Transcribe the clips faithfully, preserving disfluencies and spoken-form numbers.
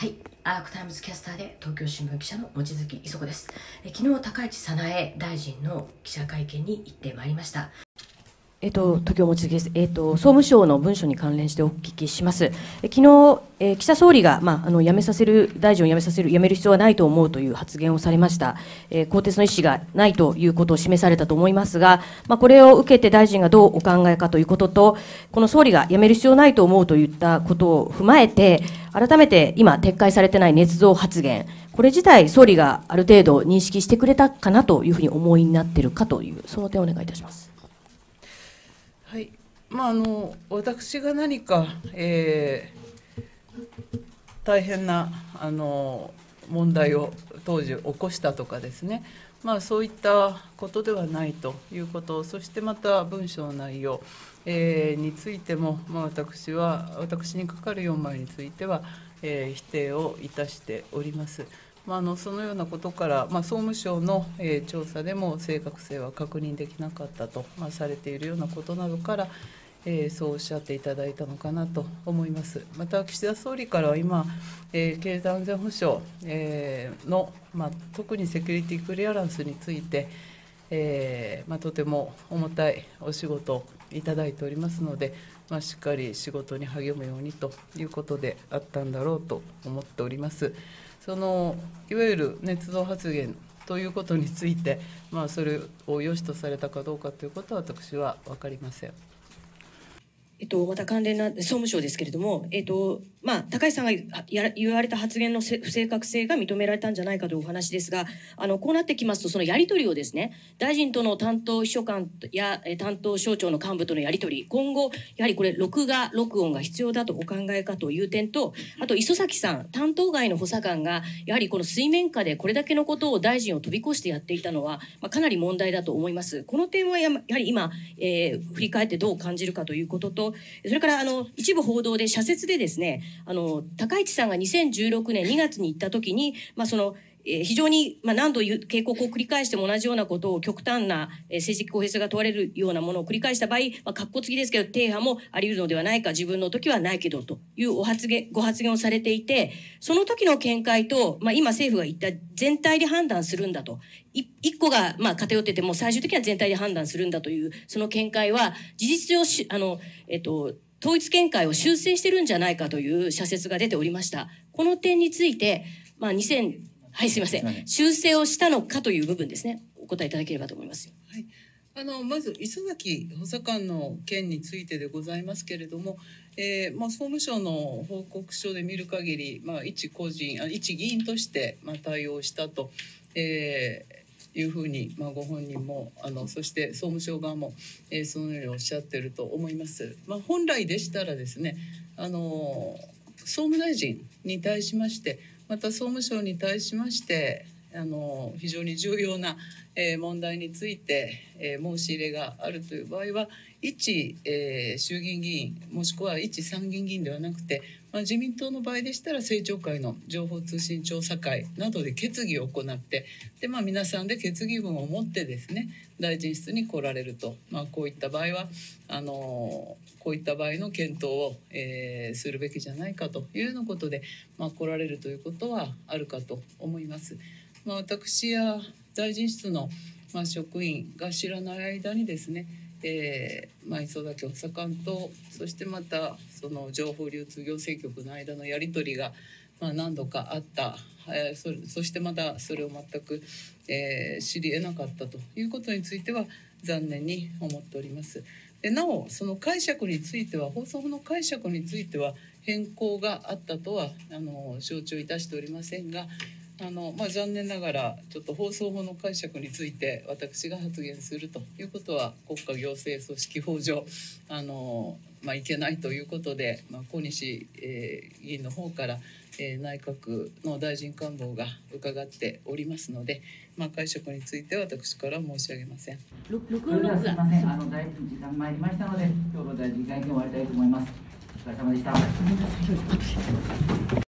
はい、アークタイムズキャスターで東京新聞記者の望月磯子です。え昨日高市早苗大臣の記者会見に行ってまいりました。えっと、東京望月です。えっと、総務省の文書に関連してお聞きします。え昨日、えー、岸田総理が、まあ、あの辞めさせる大臣を辞めさせる辞める必要はないと思うという発言をされました。えー、更迭の意思がないということを示されたと思いますが、まあ、これを受けて大臣がどうお考えかということと、この総理が辞める必要ないと思うといったことを踏まえて、改めて今撤回されてない捏造発言、これ自体総理がある程度認識してくれたかなというふうに思いになっているかという、その点をお願いいたします。 はい、まあ、あの私が何か、えー、大変なあの問題を当時起こしたとかですね、まあ、そういったことではないということ、そしてまた文書の内容、えー、についても、まあ、私は私にかかるよんまいについては、えー、否定をいたしております。まあ、あのそのようなことから、まあ、総務省の、えー、調査でも正確性は確認できなかったと、まあ、されているようなことなどから、えー、そうおっしゃっていただいたのかなと思います。また岸田総理からは今、えー、経済安全保障、えー、の、まあ、特にセキュリティクリアランスについて、えーまあ、とても重たいお仕事をいただいておりますので、まあ、しっかり仕事に励むようにということであったんだろうと思っております。そのいわゆる捏造発言ということについて、まあ、それを良しとされたかどうかということは私は分かりません。 えっと、また関連な総務省ですけれども、えっとまあ、高市さんがや言われた発言の不正確性が認められたんじゃないかというお話ですが、あのこうなってきますと、そのやり取りをですね、大臣との担当秘書官や担当省庁の幹部とのやり取り、今後やはりこれ録画録音が必要だとお考えかという点と、あと磯崎さん担当外の補佐官がやはりこの水面下でこれだけのことを大臣を飛び越してやっていたのは、まあ、かなり問題だと思います。この点はやはり今、えー、振り返ってどう感じるかということと、それからあの一部報道で社説でですね、あの高市さんがにせんじゅうろくねんにがつに行った時に、まあ、そのえー、非常に、まあ、何度警告を繰り返しても同じようなことを極端な、えー、政治的公平性が問われるようなものを繰り返した場合、まあ、かっこつきですけど停波もあり得るのではないか、自分の時はないけどというお発言ご発言をされていて、その時の見解と、まあ、今政府が言った全体で判断するんだと、い一個がまあ偏ってても最終的には全体で判断するんだというその見解は事実上しあの、えっと、統一見解を修正してるんじゃないかという社説が出ておりました。この点について、まあ、にせんはい、すみません。修正をしたのかという部分ですね。お答えいただければと思います。 はい、あのまず磯崎補佐官の件についてでございますけれども、えーまあ、総務省の報告書で見る限り、まあ、一個人、あ一議員として、まあ、対応したと、えー、いうふうに、まあ、ご本人もあのそして総務省側も、えー、そのようにおっしゃっていると思います。まあ、本来でしたらですね、あの総務大臣に対しましてまた総務省に対しましてあの非常に重要な、えー、問題について、えー、申し入れがあるという場合は一、えー、衆議院議員もしくは一参議院議員ではなくて、まあ、自民党の場合でしたら政調会の情報通信調査会などで決議を行ってで、まあ、皆さんで決議文を持ってですね大臣室に来られると、まあ、こういった場合はあのこういった場合の検討を、えー、するべきじゃないかというようなことで、まあ、来られるということはあるかと思います。まあ、私や大臣室の、まあ、職員が知らない間にですね、えーまあ、磯崎補佐官とそしてまたその情報流通行政局の間のやり取りが、まあ、何度かあった、えー、そ, そしてまたそれを全く、えー、知り得なかったということについては残念に思っております。でなおその解釈については放送法の解釈については変更があったとはあの承知をいたしておりませんがあの、まあ、残念ながらちょっと放送法の解釈について私が発言するということは国家行政組織法上あの、まあ、いけないということで、まあ、小西、えー、議員の方から、えー、内閣の大臣官房が伺っておりますので、まあ、解釈については私から申し上げません。 それではすみません、あの大臣時間参りましたので今日の大臣会見を終わりたいと思います。お疲れ様でした。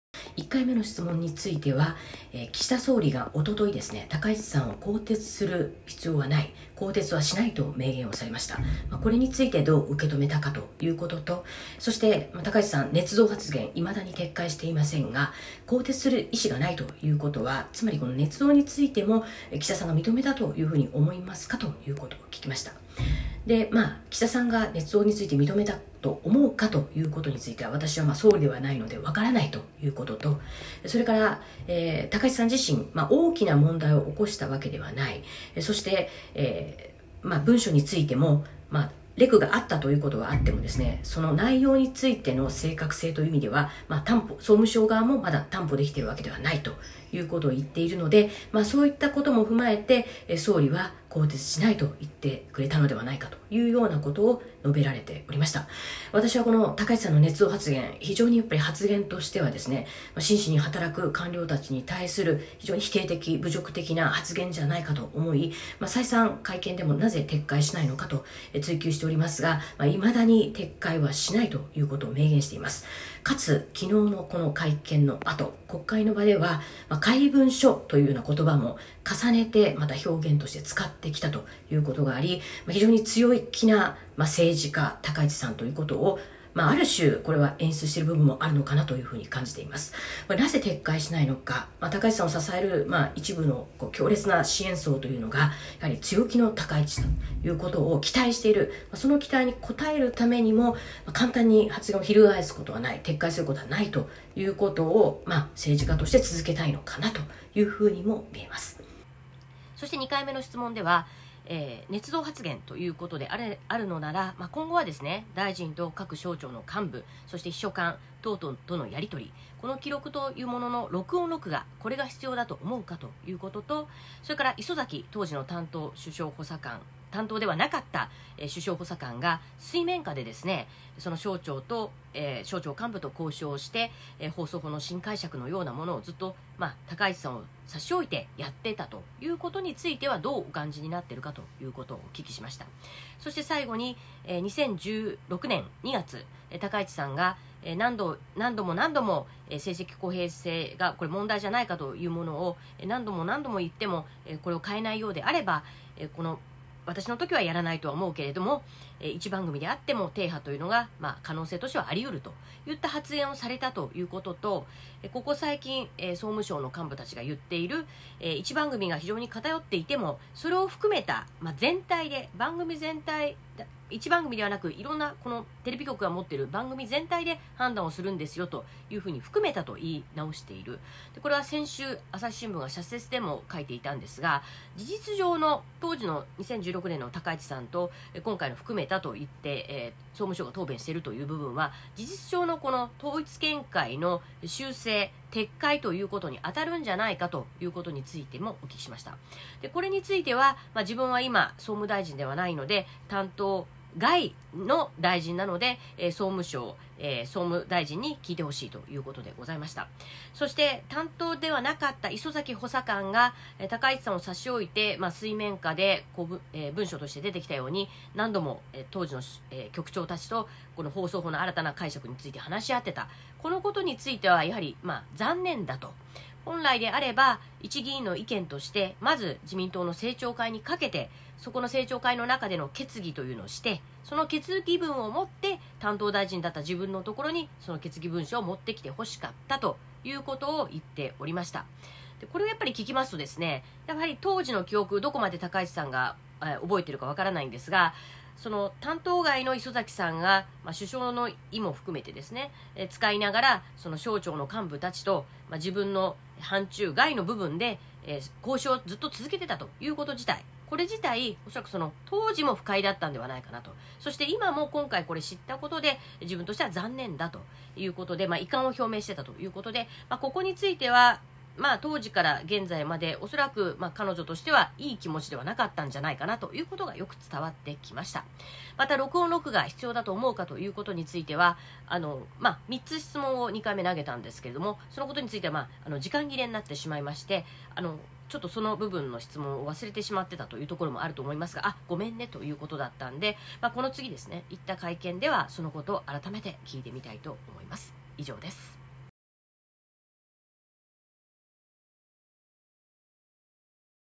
かいめの質問については、えー、岸田総理がおとといですね、高市さんを更迭する必要はない、更迭はしないと明言をされました。まあ、これについてどう受け止めたかということと、そして、まあ、高市さん、捏造発言、いまだに撤回していませんが、更迭する意思がないということは、つまりこの捏造についても、岸田さんが認めたというふうに思いますかということを聞きました。で、まあ、岸田さんが捏造について認めたと思うかということについては、私はまあ総理ではないのでわからないということと、それから、えー、高市さん自身、まあ、大きな問題を起こしたわけではない。そして、えーまあ、文書についても、まあ、レクがあったということはあってもですね、その内容についての正確性という意味では、まあ、担保、総務省側もまだ担保できているわけではないということを言っているので、まあ、そういったことも踏まえて、総理は更迭しないと言ってくれたのではないかというようなことを述べられておりました。私はこの高市さんの捏造発言、非常にやっぱり発言としてはですね、真摯に働く官僚たちに対する非常に否定的、侮辱的な発言じゃないかと思い、まあ、再三会見でもなぜ撤回しないのかと追及しておりますが、まあ、未だに撤回はしないということを明言しています。かつ、昨日のこの会見の後、国会の場では、まあ、怪文書というような言葉も重ねてまた表現として使ってきたということがあり、まあ、非常に強気な、まあ、政治家、高市さんということを、まあ、ある種これは演出している部分もあるのかなというふうに感じています。まあ、なぜ撤回しないのか、まあ、高市さんを支える、まあ、一部のこう強烈な支援層というのがやはり強気の高市ということを期待している、まあ、その期待に応えるためにも、まあ、簡単に発言を翻すことはない、撤回することはないということを、まあ、政治家として続けたいのかなというふうにも見えます。 そしてにかいめの質問では、えー、捏造発言ということであれあるのなら、まあ、今後はですね、大臣と各省庁の幹部、そして秘書官等々とのやり取り、この記録というものの録音録画、これが必要だと思うかということと、それから磯崎当時の担当首相補佐官、担当ではなかった、えー、首相補佐官が水面下でですね、その省庁と、えー、省庁幹部と交渉して、えー、放送法の新解釈のようなものをずっと、まあ、高市さんを差し置いてやってたということについてはどうお感じになっているかということをお聞きしました。そして最後に、えー、にせんじゅうろくねんにがつ、えー、高市さんが、えー、何度何度も何度も、えー、政績公平性がこれ問題じゃないかというものを、えー、何度も何度も言っても、えー、これを変えないようであれば、えー、この私の時はやらないとは思うけれども、えー、一番組であっても停波というのが、まあ、可能性としてはあり得るといった発言をされたということと、えー、ここ最近、えー、総務省の幹部たちが言っている、えー、一番組が非常に偏っていてもそれを含めた、まあ、全体で番組全体一番組ではなくいろんなこのテレビ局が持っている番組全体で判断をするんですよというふうに含めたと言い直している。でこれは先週朝日新聞が社説でも書いていたんですが、事実上の当時のにせんじゅうろくねんの高市さんと今回の含めたと言って、えー、総務省が答弁しているという部分は事実上のこの統一見解の修正撤回ということに当たるんじゃないかということについてもお聞きしました。でこれについては、まあ、自分は今総務大臣ではないので担当外の大臣なので、えー、総務省、えー、総務大臣に聞いてほしいということでございました。そして担当ではなかった磯崎補佐官が、えー、高市さんを差し置いて、まあ、水面下でこう、えー、文書として出てきたように何度も、えー、当時の、えー、局長たちとこの放送法の新たな解釈について話し合ってた。このことについてはやはり、まあ、残念だと。本来であれば一議員の意見としてまず自民党の政調会にかけてそこの政調会の中での決議というのをしてその決議文を持って担当大臣だった自分のところにその決議文書を持ってきてほしかったということを言っておりました。でこれをやっぱり聞きますとですね、やはり当時の記憶どこまで高市さんが、えー、覚えているかわからないんですが、その担当外の磯崎さんが、まあ、首相の意も含めてですね、えー、使いながらその省庁の幹部たちと、まあ、自分の範疇外の部分で、えー、交渉をずっと続けてたということ自体、これ自体おそらくその当時も不快だったんではないかなと。そして今も今回これ知ったことで自分としては残念だということで、まあ、遺憾を表明してたということで、まあ、ここについてはまあ、当時から現在までおそらくまあ彼女としてはいい気持ちではなかったんじゃないかなということがよく伝わってきました。また録音録画が必要だと思うかということについてはあの、まあ、みっつ質問をにかいめ投げたんですけれども、そのことについては、まあ、あの時間切れになってしまいましてあのちょっとその部分の質問を忘れてしまってたというところもあると思いますが、あ、ごめんねということだったんで、まあ、この次ですね、行った会見ではそのことを改めて聞いてみたいと思います。以上です。